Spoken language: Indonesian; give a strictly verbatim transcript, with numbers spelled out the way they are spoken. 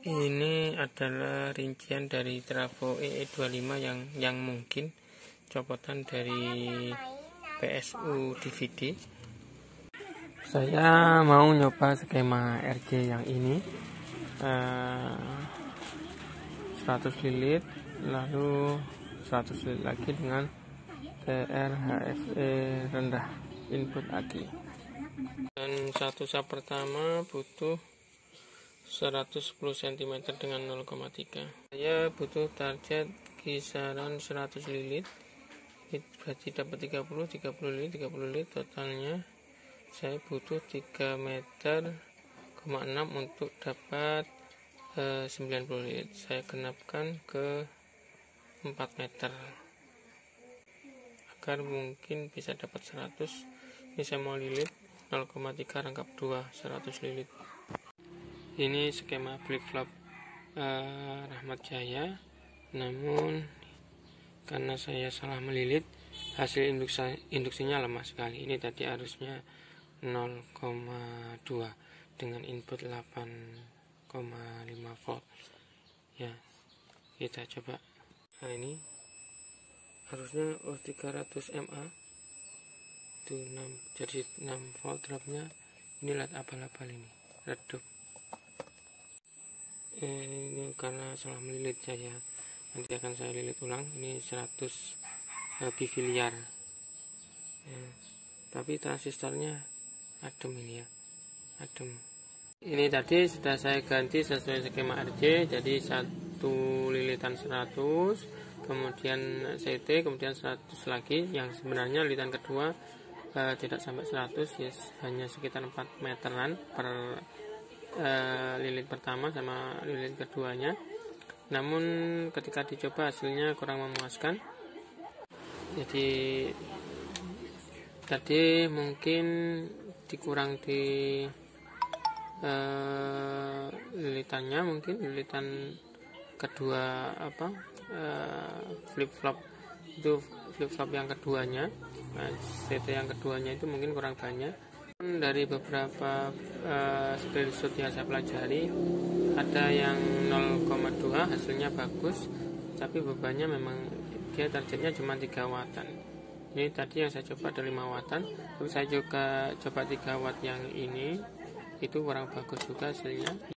Ini adalah rincian dari trafo E E dua puluh lima yang yang mungkin copotan dari P S U D V D. Saya mau nyoba skema R J yang ini, uh, seratus lilit, lalu seratus lilit lagi dengan T R H F E rendah, input aki. Dan satu sub pertama butuh seratus sepuluh sentimeter dengan nol koma tiga. Saya butuh target kisaran seratus lilit, berarti dapat tiga puluh, tiga puluh lilit, tiga puluh lilit, totalnya saya butuh tiga meter koma enam untuk dapat eh, sembilan puluh lilit. Saya genapkan ke empat meter agar mungkin bisa dapat seratus. Ini saya mau lilit nol koma tiga rangkap dua, seratus lilit. Ini skema flip-flop uh, Rahmat Jaya, namun karena saya salah melilit, hasil induksi, induksinya lemah sekali. Ini tadi arusnya nol koma dua dengan input delapan koma lima volt. Ya, kita coba. Nah, ini arusnya oh tiga ratus mA itu enam, jadi enam volt dropnya. Ini lihat abal-abal ini redup. Eh, ini karena salah melilit saya, nanti akan saya lilit ulang. Ini seratus eh, bifiliar eh, tapi transistornya adem ini ya, adem. Ini tadi sudah saya ganti sesuai skema R J, jadi satu lilitan seratus, kemudian C T, kemudian seratus lagi. Yang sebenarnya lilitan kedua eh, tidak sampai seratus, yes, hanya sekitar empat meteran per Uh, lilit pertama sama lilit keduanya. Namun ketika dicoba hasilnya kurang memuaskan. Jadi tadi mungkin dikurang di uh, lilitannya, mungkin lilitan kedua apa uh, flip flop itu flip flop yang keduanya, nah, C T yang keduanya itu mungkin kurang banyak. Dari beberapa uh, screenshot yang saya pelajari, ada yang nol koma dua hasilnya bagus, tapi bebannya memang dia targetnya cuma tiga watan. Ini tadi yang saya coba ada lima watan, tapi saya juga coba tiga watt yang ini, itu kurang bagus juga hasilnya.